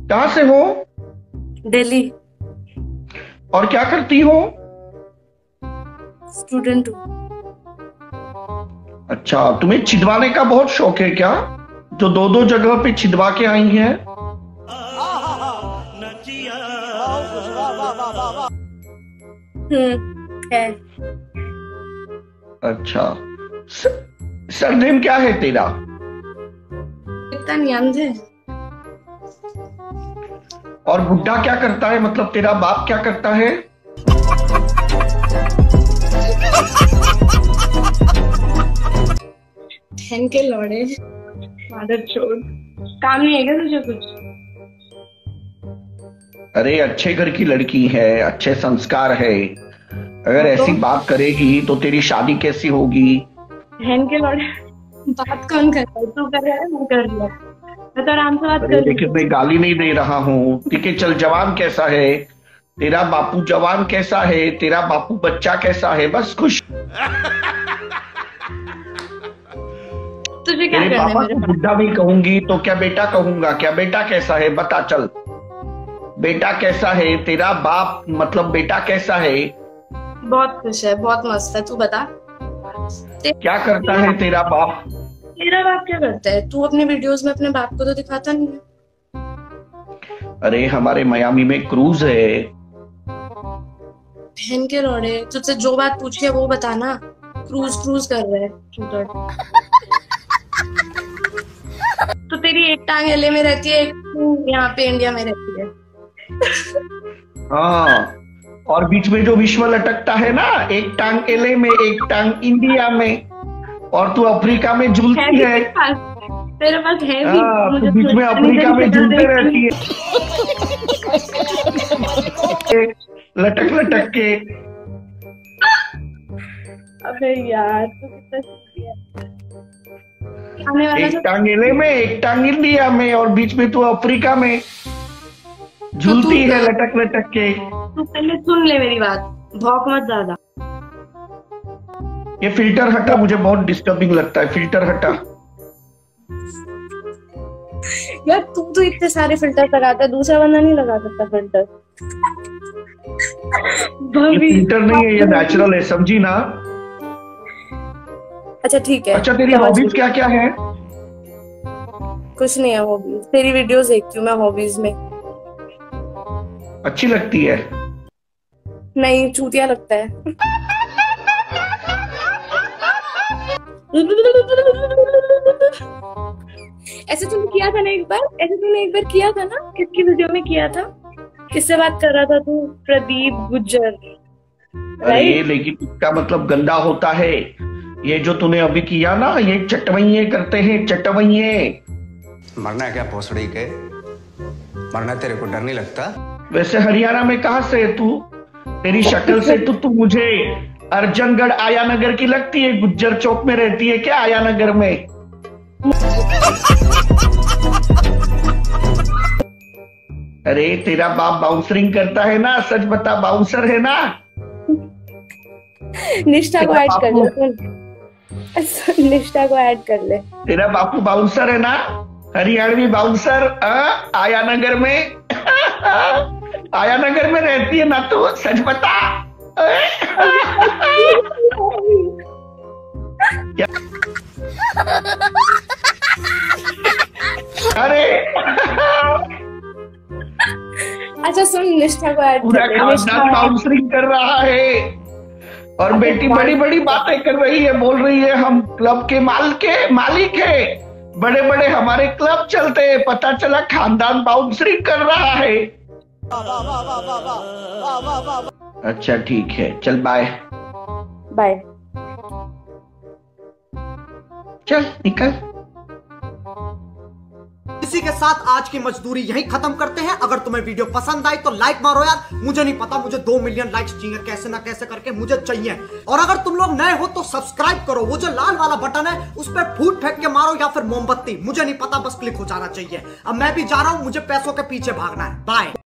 कहाँ से हो? दिल्ली। और क्या करती हो? स्टूडेंट हूँ। अच्छा, तुम्हें छिदवाने का बहुत शौक है क्या? जो दो दो जगह पे छिदवा के आई हैं। है। अच्छा, सरनेम क्या है तेरा? इतना नहीं अंधे। और बुड्ढा क्या करता है, मतलब तेरा बाप क्या करता है? बहन के लौड़े। मादर चोद। काम नहीं है क्या तुझे कुछ? अरे अच्छे घर की लड़की है, अच्छे संस्कार है। अगर तो ऐसी बात करेगी तो तेरी शादी कैसी होगी? बहन के लौड़े। बात कौन कर रहा है? तू कर रहा है, मैं कर रही हूँ। मैं तो आराम से बात अरे कर रही लेकिन हूँ। मैं गाली नहीं दे रहा हूँ। ठीक है, चल जवान कैसा है? तेरा बापू जवान कैसा है? तेरा बापू बच्चा कैसा है? बस खुश। तुझे क्या तेरे करना है पापा मेरे को पास? बुड्ढा नहीं कहूंगी तो क्या बेटा कहूंगा? क्या बेटा कैसा है बता चल। बेटा कैसा है तेरा बाप, मतलब बेटा कैसा है? बहुत खुश है, बहुत मस्त है। तू बता। क्या करता है तेरा बाप? तेरा बाप क्या करता है? तू अपने वीडियोस में अपने बाप को तो दिखाता नहीं है। अरे हमारे मियामी में क्रूज है। बहन के लौड़े, तुझसे जो बात पूछी है वो बताना। क्रूज क्रूज कर रहा है चूतर। तो तेरी एक टांग एलए में रहती है, एक यहाँ पे इंडिया में रहती है। हाँ, और बीच में जो विश्व लटकता है ना, एक टांग एले में एक टांग इंडिया में, और तू अफ्रीका में है झूलती भी है। तेरे पास है भी। हाँ, तू मुझे बीच में अफ्रीका में शक्ल झूलते देखी। रहती है लटक लटक के। अबे यार तू कितना सीधी है। आने वाला एक जो टांग एले में एक टांग इंडिया में, और बीच में तू अफ्रीका में तो तू झूलती है लटक लटक के। तू पहले सुन ले मेरी बात। भौंक मत ज्यादा। ये फिल्टर हटा, मुझे बहुत डिस्टर्बिंग लगता है। फिल्टर हटा। यार तू तो इतने सारे फिल्टर लगाता है, दूसरा बंदा नहीं लगा सकता फिल्टर। ये भाभी। फिल्टर नहीं है, ये नेचुरल है, समझी ना? अच्छा ठीक है, अच्छा, तेरी समझ हॉबीज गई। क्या क्या है? कुछ नहीं है हॉबीज। तेरी वीडियोस देखती हूँ मैं हॉबीज में। अच्छी लगती है? नहीं, चूतिया लगता है। ऐसे तूने किया था ना एक बार, ऐसे तूने एक बार किया था ना, किसकी वीडियो में किया था? किससे बात कर रहा था तू? प्रदीप गुज्जर। अरे राइट। लेकिन इसका मतलब गंदा होता है। ये जो तूने अभी किया ना, ये चटवइये करते हैं, चटवइये। मरना है क्या भोसड़ी के? मरना तेरे को डर नहीं लगता? वैसे हरियाणा में कहाँ से है तू? तेरी शक्ल से तो तू मुझे अर्जनगढ़ आयानगर की लगती है। गुज्जर चौक में रहती है क्या आयानगर में? अरे तेरा बाप बाउंसरिंग करता है ना, सच बता, बाउंसर है ना? निष्ठा को तेरा ऐड कर बापू ले। निष्ठा को ऐड कर ले। तेरा बापू बाउंसर है ना? हरियाणवी बाउंसर। आयानगर में आयानगर में रहती है ना तू, सच बता। क्या? अरे अच्छा सुन, निष्ठा को ऐड पूरा कर ले। खानदान बाउंसरिंग कर रहा है, और अबे बेटी बड़ी बड़ी बातें कर रही है, बोल रही है हम क्लब के मालिक है। बड़े बड़े हमारे क्लब चलते हैं, पता चला खानदान बाउंसरिंग कर रहा है। अच्छा ठीक है, चल बाय। बाय। चल निकल। इसी के साथ आज की मजदूरी यहीं खत्म करते हैं। अगर तुम्हें वीडियो पसंद आई तो लाइक मारो यार। मुझे नहीं पता, मुझे 2 मिलियन लाइक्स चाहिए, कैसे ना कैसे करके मुझे चाहिए। और अगर तुम लोग नए हो तो सब्सक्राइब करो। वो जो लाल वाला बटन है उस पर फूट फेंक के मारो या फिर मोमबत्ती, मुझे नहीं पता, बस क्लिक हो जाना चाहिए। अब मैं भी जा रहा हूं, मुझे पैसों के पीछे भागना है। बाय।